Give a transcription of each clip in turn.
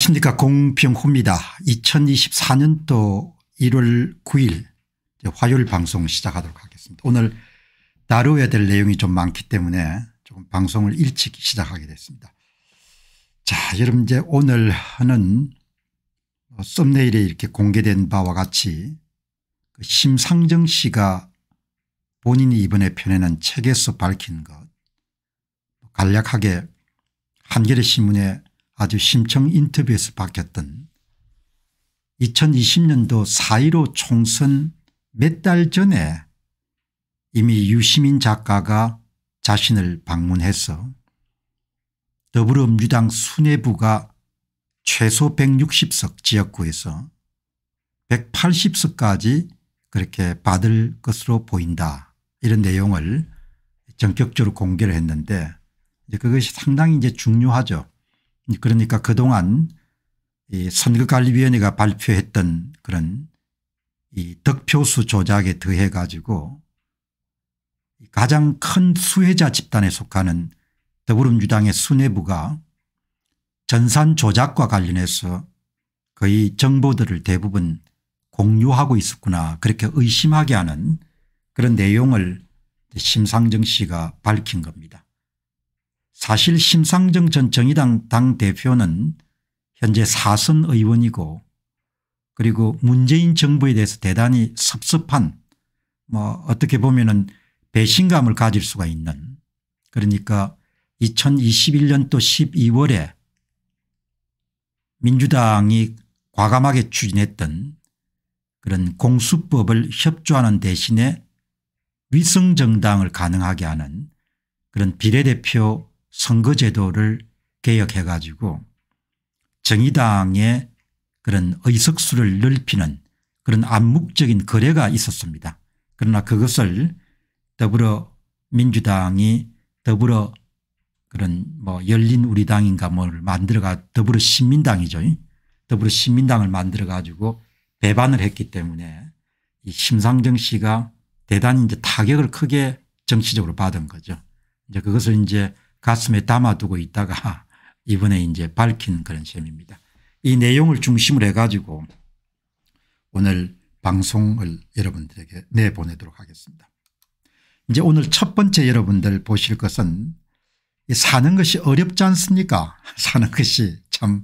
안녕하십니까. 공병호입니다. 2024년도 1월 9일 화요일 방송 시작하도록 하겠습니다. 오늘 다루어야 될 내용이 좀 많기 때문에 조금 방송을 일찍 시작하게 됐습니다. 자, 여러분 이제 오늘 하는 썸네일에 이렇게 공개된 바와 같이 심상정 씨가 본인이 이번에 펴내는 책에서 밝힌 것, 간략하게 한겨레 신문에 아주 심층 인터뷰에서 밝혔던 2020년도 4.15 총선 몇 달 전에 이미 유시민 작가가 자신을 방문해서 더불어민주당 수뇌부가 최소 160석 지역구에서 180석까지 그렇게 받을 것으로 보인다, 이런 내용을 전격적으로 공개를 했는데 그것이 상당히 이제 중요하죠. 그러니까 그동안 이 선거관리위원회가 발표했던 그런 이 득표수 조작에 더해 가지고 가장 큰 수혜자 집단에 속하는 더불어민주당의 수뇌부가 전산 조작과 관련해서 거의 정보들을 대부분 공유하고 있었구나, 그렇게 의심하게 하는 그런 내용을 심상정 씨가 밝힌 겁니다. 사실 심상정 전 정의당 당대표는 현재 4선 의원이고, 그리고 문재인 정부에 대해서 대단히 섭섭한, 어떻게 보면은 배신감을 가질 수가 있는, 그러니까 2021년도 12월에 민주당이 과감하게 추진했던 그런 공수법을 협조하는 대신에 위성정당을 가능하게 하는 그런 비례대표 선거제도를 개혁해 가지고 정의당의 그런 의석수를 넓히는 그런 암묵적인 거래가 있었습니다. 그러나 그것을 더불어민주당이 더불어 그런 열린우리당인가 뭐를 만들어가 더불어신민당이죠. 더불어신민당을 만들어 가지고 배반을 했기 때문에 이 심상정 씨가 대단히 이제 타격을 크게 정치적으로 받은 거죠. 이제 그것을 이제 가슴에 담아두고 있다가 이번에 이제 밝힌 그런 셈입니다. 이 내용을 중심으로 해가지고 오늘 방송을 여러분들에게 내보내도록 하겠습니다. 이제 오늘 첫 번째 여러분들 보실 것은 사는 것이 어렵지 않습니까? 사는 것이 참,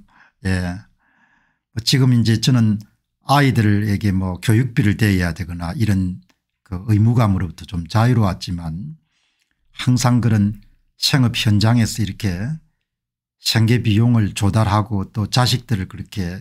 지금 이제 저는 아이들에게 교육비를 대야 되거나 이런 그 의무감으로부터 좀 자유로웠지만 항상 그런 생업 현장에서 이렇게 생계 비용을 조달하고 또 자식들을 그렇게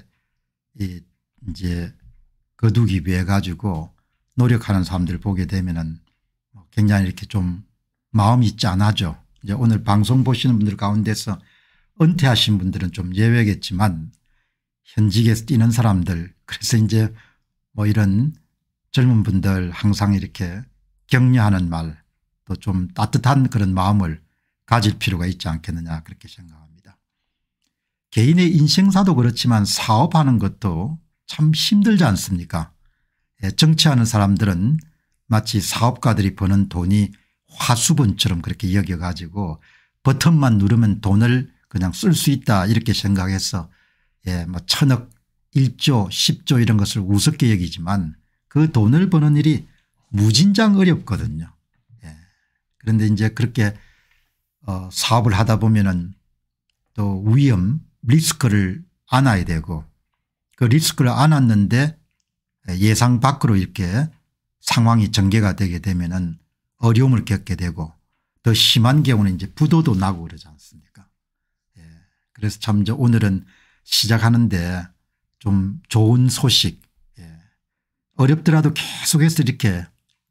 이제 거두기 위해 가지고 노력하는 사람들 보게 되면은 굉장히 이렇게 좀 마음이 짠하죠. 이제 오늘 방송 보시는 분들 가운데서 은퇴하신 분들은 좀 예외겠지만 현직에서 뛰는 사람들, 그래서 이제 이런 젊은 분들 항상 이렇게 격려하는 말, 또 좀 따뜻한 그런 마음을 가질 필요가 있지 않겠느냐, 그렇게 생각합니다. 개인의 인생사도 그렇지만 사업하는 것도 참 힘들지 않습니까? 정치하는 사람들은 마치 사업가들이 버는 돈이 화수분처럼 그렇게 여겨가지고 버튼만 누르면 돈을 그냥 쓸 수 있다, 이렇게 생각해서 1000억 1조 10조 이런 것을 우습게 여기지만 그 돈을 버는 일이 무진장 어렵거든요. 그런데 이제 그렇게 사업을 하다 보면은 또 위험 리스크를 안아야 되고, 그 리스크를 안았는데 예상 밖으로 이렇게 상황이 전개가 되게 되면은 어려움을 겪게 되고, 더 심한 경우는 이제 부도도 나고 그러지 않습니까? 그래서 참 오늘은 시작하는데 좀 좋은 소식, 어렵더라도 계속해서 이렇게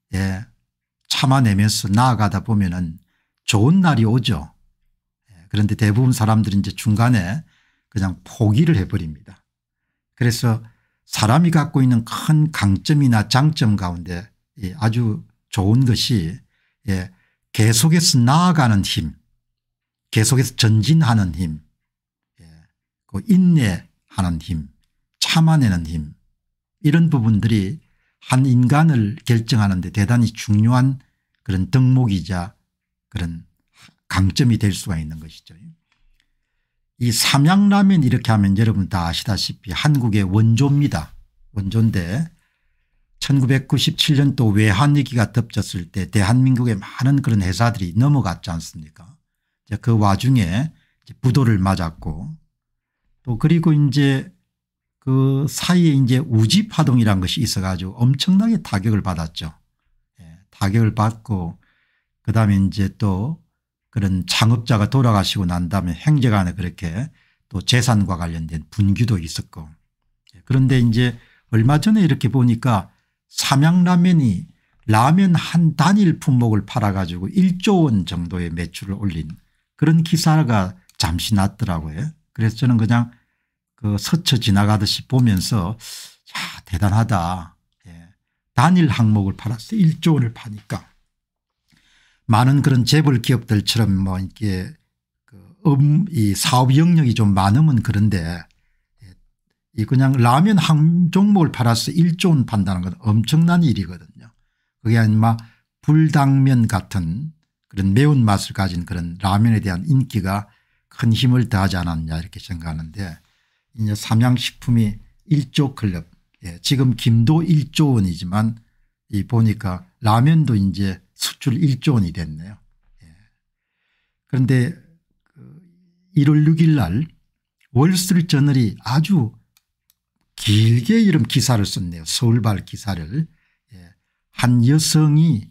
참아내면서 나아가다 보면은 좋은 날이 오죠. 그런데 대부분 사람들이 이제 중간에 그냥 포기를 해버립니다. 그래서 사람이 갖고 있는 큰 강점이나 장점 가운데 아주 좋은 것이 계속해서 나아가는 힘, 계속해서 전진하는 힘, 인내하는 힘, 참아내는 힘, 이런 부분들이 한 인간을 결정하는 데 대단히 중요한 그런 덕목이자 그런 강점이 될 수가 있는 것이죠. 이 삼양라면 이렇게 하면 여러분 다 아시다시피 한국의 원조입니다. 원조인데 1997년도 외환위기가 덮쳤을 때 대한민국의 많은 그런 회사들이 넘어갔지 않습니까? 그 와중에 부도를 맞았고 또 그리고 이제 그 사이에 이제 우지 파동이라는 것이 있어가지고 엄청나게 타격을 받았죠. 타격을 받고 그다음에 이제 또 그런 창업자가 돌아가시고 난 다음에 행정안에 그렇게 또 재산과 관련된 분규도 있었고 그런데 이제 얼마 전에 이렇게 보니까 삼양라면이 라면 한 단일 품목을 팔아가지고 1조 원 정도의 매출을 올린 그런 기사가 잠시 났더라고요. 그래서 저는 그냥 그 스쳐 지나가듯이 보면서 야 대단하다. 단일 항목을 팔았어요. 1조 원을 파니까. 많은 그런 재벌 기업들처럼 뭐 이렇게 이 사업 영역이 좀 많으면 그런데 이 그냥 라면 한 종목을 팔아서 1조 원 판다는 건 엄청난 일이거든요. 그게 아니면 불당면 같은 그런 매운맛을 가진 그런 라면에 대한 인기가 큰 힘을 더하지 않았냐 이렇게 생각하는데 이제 삼양식품이 1조 클럽 지금 김도 1조 원이지만 이 보니까 라면도 이제 수출 1조 원이 됐네요. 그런데 1월 6일 날 월스트리트저널이 아주 길게 이런 기사를 썼네요. 서울발 기사를. 한 여성이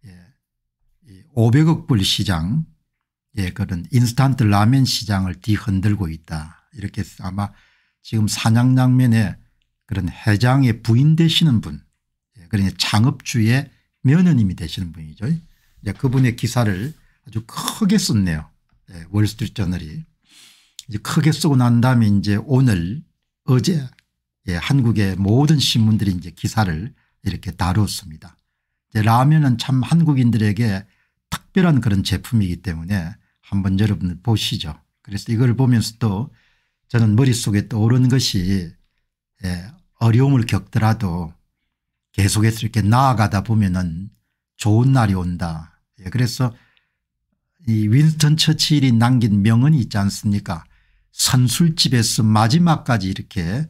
500억 불 시장 그런 인스턴트 라면 시장을 뒤흔들고 있다. 이렇게 해서 아마 지금 산양냉면의 그런 회장의 부인 되시는 분 그러니까 창업주의 며느님이 되시는 분이죠. 그분의 기사를 아주 크게 썼네요. 월스트리트저널이. 이제 크게 쓰고 난 다음에 이제 오늘 어제 한국의 모든 신문들이 이제 기사를 이렇게 다뤘습니다. 라면은 참 한국인들에게 특별한 그런 제품이기 때문에 한번 여러분들 보시죠. 그래서 이걸 보면서 또 저는 머릿속에 떠오르는 것이 어려움을 겪더라도 계속해서 이렇게 나아가다 보면은 좋은 날이 온다. 그래서 이 윈스턴 처칠이 남긴 명언이 있지 않습니까? 선술집에서 마지막까지 이렇게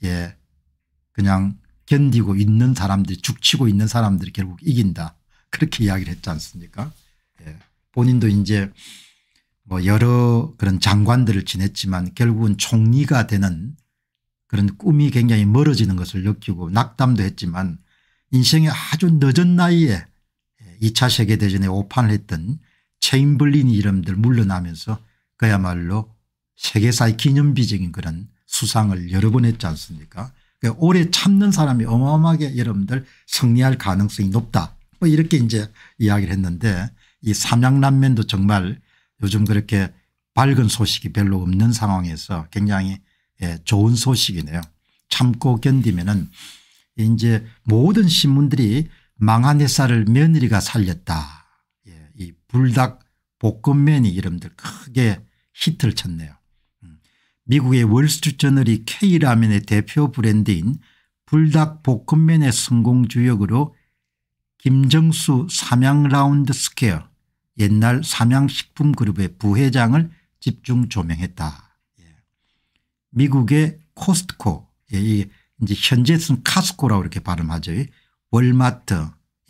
그냥 견디고 있는 사람들이 죽치고 있는 사람들이 결국 이긴다. 그렇게 이야기를 했지 않습니까? 본인도 이제 뭐 여러 그런 장관들을 지냈지만 결국은 총리가 되는 그런 꿈이 굉장히 멀어지는 것을 느끼고 낙담도 했지만 인생의 아주 늦은 나이에 2차 세계대전에 오판을 했던 체인블린이 이름들 물러나면서 그야말로 세계사의 기념비적인 그런 수상을 여러 번 했지 않습니까? 그러니까 오래 참는 사람이 어마어마하게 여러분들 승리할 가능성이 높다. 뭐 이렇게 이제 이야기를 했는데 이 삼양라면도 정말 요즘 그렇게 밝은 소식이 별로 없는 상황에서 굉장히 좋은 소식이네요. 참고 견디면은 이제 모든 신문들이 망한 회사를 며느리가 살렸다. 이 불닭 볶음면이 이름들 크게 히트를 쳤네요. 미국의 월스트리트저널이 K라면의 대표 브랜드인 불닭 볶음면의 성공 주역으로 김정수 삼양라운드 스퀘어 옛날 삼양식품그룹의 부회장을 집중 조명했다. 미국의 코스트코 이제 현재는 카스코라고 이렇게 발음하죠. 월마트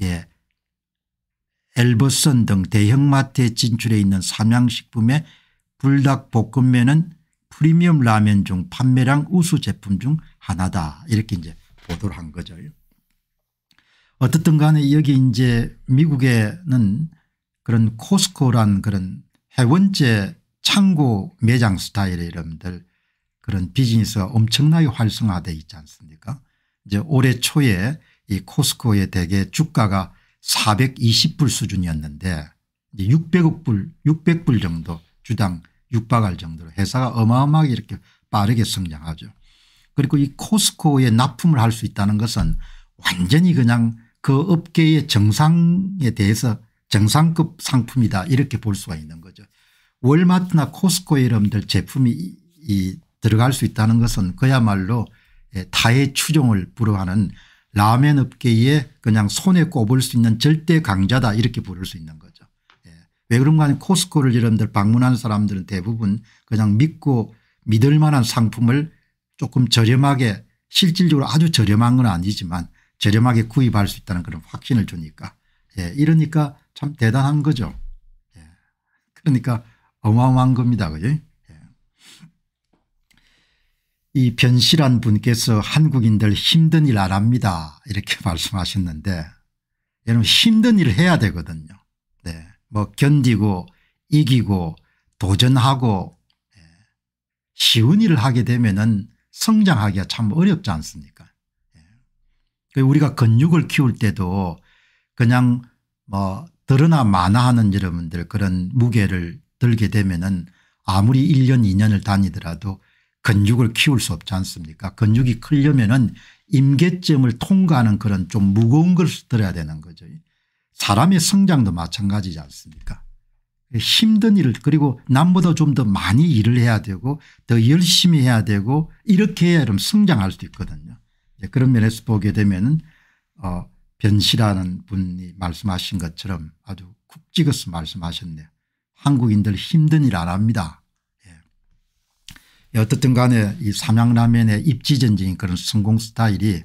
엘버슨 등 대형마트에 진출해 있는 삼양식품의 불닭볶음면은 프리미엄 라면 중 판매량 우수 제품 중 하나다. 이렇게 이제 보도를 한 거죠. 어떻든 간에 여기 이제 미국에는 그런 코스코란 그런 해원제 창고 매장 스타일의 여러분들 그런 비즈니스가 엄청나게 활성화되어 있지 않습니까? 이제 올해 초에 이 코스코의 대개 주가가 420불 수준이었는데 이제 600불 정도 주당 육박할 정도로 회사가 어마어마하게 이렇게 빠르게 성장하죠. 그리고 이 코스코에 납품을 할 수 있다는 것은 완전히 그냥 그 업계의 정상에 대해서 정상급 상품이다 이렇게 볼 수가 있는 거죠. 월마트나 코스코에 여러분들 제품이 들어갈 수 있다는 것은 그야말로 타의 추종을 불허하는 라면 업계에 그냥 손에 꼽을 수 있는 절대 강자다 이렇게 부를 수 있는 거죠. 왜 그런가 하면 코스코를 여러분들 방문하는 사람들은 대부분 그냥 믿고 믿을 만한 상품을 조금 저렴하게 실질적으로 아주 저렴한 건 아니지만 저렴하게 구입할 수 있다는 그런 확신을 주니까 예, 이러니까 참 대단한 거죠. 예. 그러니까 어마어마한 겁니다. 그죠? 예. 이 변실한 분께서 한국인들 힘든 일 안 합니다 이렇게 말씀하셨는데 여러분 힘든 일을 해야 되거든요. 네. 뭐 견디고 이기고 도전하고 예. 쉬운 일을 하게 되면은 성장하기가 참 어렵지 않습니까? 예. 우리가 근육을 키울 때도 그냥 뭐 드러나 마나하는 여러분들 그런 무게를 들게 되면은 아무리 1년 2년을 다니더라도 근육을 키울 수 없지 않습니까? 근육이 크려면은 임계점을 통과하는 그런 좀 무거운 것을 들어야 되는 거죠. 사람의 성장도 마찬가지지 않습니까? 힘든 일을 그리고 남보다 좀 더 많이 일을 해야 되고 더 열심히 해야 되고 이렇게 해야 좀 성장할 수 있거든요. 그런 면에서 보게 되면은 변씨라는 분이 말씀하신 것처럼 아주 쿡 찍어서 말씀하셨네요. 한국인들 힘든 일 안 합니다. 예. 어떻든 간에 이 삼양라면의 입지전적인 그런 성공 스타일이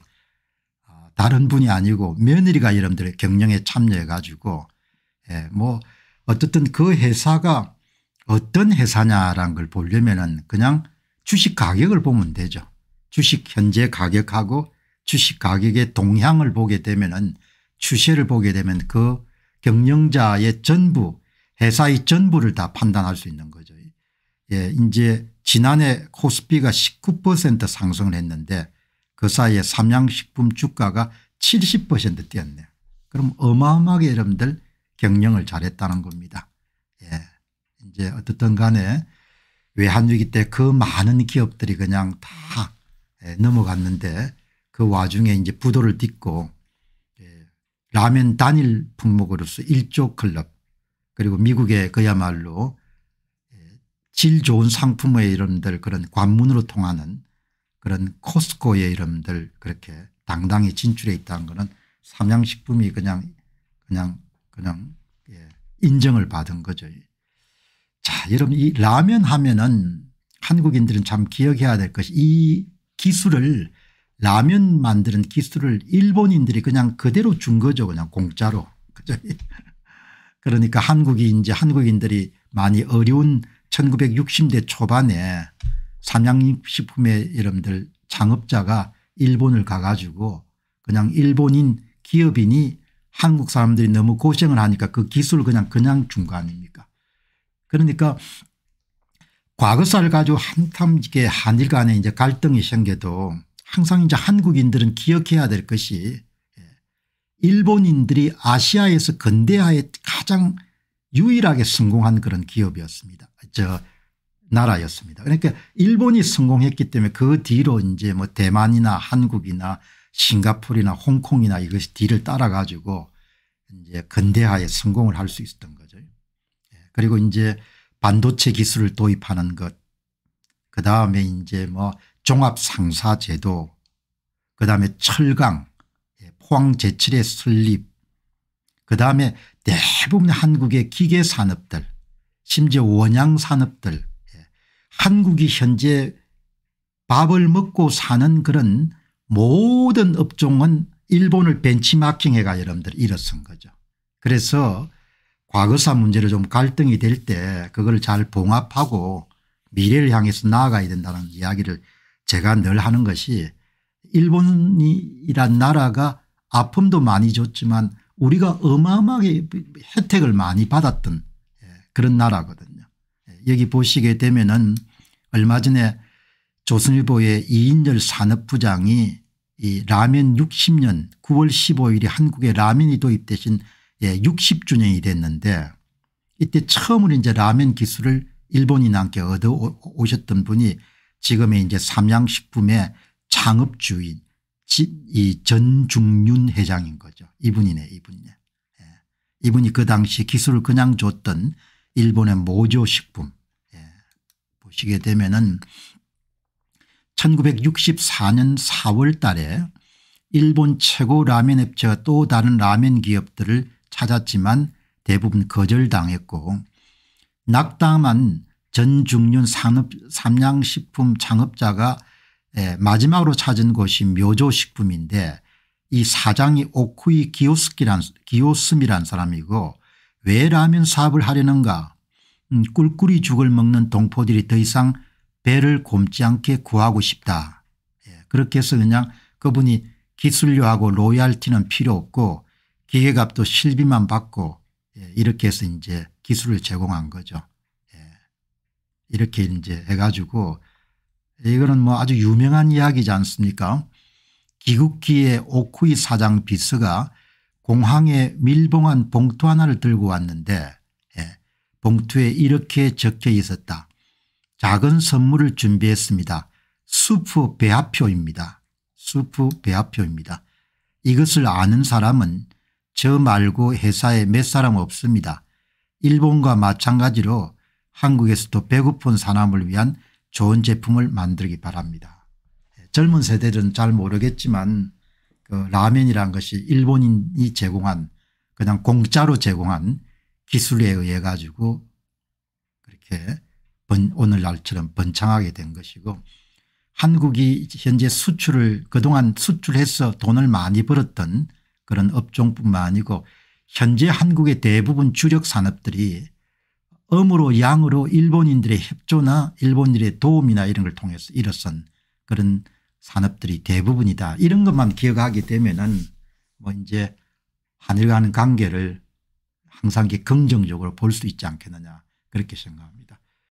다른 분이 아니고 며느리가 여러분들의 경영에 참여해 가지고 예. 뭐 어떻든 그 회사가 어떤 회사냐라는 걸 보려면은 그냥 주식 가격을 보면 되죠. 주식 현재 가격하고 주식 가격의 동향을 보게 되면은 추세를 보게 되면 그 경영자의 전부 회사의 전부를 다 판단할 수 있는 거죠. 예, 이제 지난해 코스피가 19% 상승을 했는데 그 사이에 삼양식품 주가가 70% 뛰었네요. 그럼 어마어마하게 여러분들 경영을 잘했다는 겁니다. 예, 이제 어떻든 간에 외환위기 때 그 많은 기업들이 그냥 다 넘어갔는데 그 와중에 이제 부도를 딛고 라면 단일 품목으로서 1조 클럽 그리고 미국의 그야말로 질 좋은 상품의 이름들 그런 관문으로 통하는 그런 코스코의 이름들 그렇게 당당히 진출해 있다는 것은 삼양식품이 그냥 인정을 받은 거죠. 자, 여러분 이 라면 하면은 한국인들은 참 기억해야 될 것이 이 기술을 라면 만드는 기술을 일본인들이 그냥 그대로 준 거죠. 그냥 공짜로. 그죠? 그러니까 한국인들이 많이 어려운 1960대 초반에 삼양식품의 여러분들 창업자가 일본을 가가지고 그냥 일본인 기업인이 한국 사람들이 너무 고생을 하니까 그 기술을 그냥 준 거 아닙니까? 그러니까 과거사를 가지고 한참 이게 한일 간에 이제 갈등이 생겨도 항상 이제 한국인들은 기억해야 될 것이 일본인들이 아시아에서 근대화에 가장 유일하게 성공한 그런 기업이었습니다. 나라였습니다. 그러니까 일본이 성공했기 때문에 그 뒤로 이제 뭐 대만이나 한국이나 싱가포르나 홍콩이나 이것이 뒤를 따라 가지고 이제 근대화에 성공을 할 수 있었던 거죠. 그리고 이제 반도체 기술을 도입하는 것, 그 다음에 이제 뭐 종합 상사 제도, 그 다음에 철강, 포항 제철의 설립, 그 다음에 대부분 한국의 기계 산업들, 심지어 원양 산업들, 한국이 현재 밥을 먹고 사는 그런 모든 업종은 일본을 벤치마킹해가 여러분들 일어선 거죠. 그래서 과거사 문제로 좀 갈등이 될 때 그걸 잘 봉합하고 미래를 향해서 나아가야 된다는 이야기를 제가 늘 하는 것이 일본이란 나라가 아픔도 많이 줬지만 우리가 어마어마하게 혜택을 많이 받았던 그런 나라거든요. 여기 보시게 되면은 얼마 전에 조선일보의 이인열 산업부장이 이 라면 60년 9월 15일이 한국에 라면이 도입되신 60주년이 됐는데 이때 처음으로 이제 라면 기술을 일본인한테 얻어 오셨던 분이 지금의 이제 삼양식품의 창업주인 이 전중윤 회장인 거죠. 이분이네 이분이네. 이분이 그 당시 기술을 그냥 줬던 일본의 모조식품 보시게 되면은 1964년 4월 달에 일본 최고 라면 업체와 또 다른 라면 기업들을 찾았지만 대부분 거절당했고 낙담한 전중륜 삼양식품 창업자가 마지막으로 찾은 곳이 묘조식품인데 이 사장이 오쿠이 기요스미란 사람이고 왜 라면 사업을 하려는가. 꿀꿀이 죽을 먹는 동포들이 더 이상 배를 곪지 않게 구하고 싶다. 그렇게 해서 그냥 그분이 기술료하고 로얄티는 필요 없고 기계값도 실비만 받고 이렇게 해서 이제 기술을 제공한 거죠. 이렇게 이제 해가지고 이거는 뭐 아주 유명한 이야기지 않습니까? 귀국기에 오쿠이 사장 비서가 공항에 밀봉한 봉투 하나를 들고 왔는데 봉투에 이렇게 적혀 있었다. 작은 선물을 준비했습니다. 수프 배합표입니다. 수프 배합표입니다. 이것을 아는 사람은 저 말고 회사에 몇 사람 없습니다. 일본과 마찬가지로 한국에서도 배고픈 사람을 위한 좋은 제품을 만들기 바랍니다. 젊은 세대들은 잘 모르겠지만 그 라면이란 것이 일본인이 제공한 그냥 공짜로 제공한 기술에 의해 가지고 그렇게 오늘날처럼 번창하게 된 것이고 한국이 현재 수출을 그동안 수출해서 돈을 많이 벌었던 그런 업종뿐만 아니고 현재 한국의 대부분 주력 산업들이 음으로 양으로 일본인들의 협조나 일본인들의 도움이나 이런 걸 통해서 일어선 그런 산업들이 대부분이다. 이런 것만 기억하게 되면은 뭐 이제 한일 간의 관계를 항상 긍정적으로 볼 수 있지 않겠느냐 그렇게 생각합니다.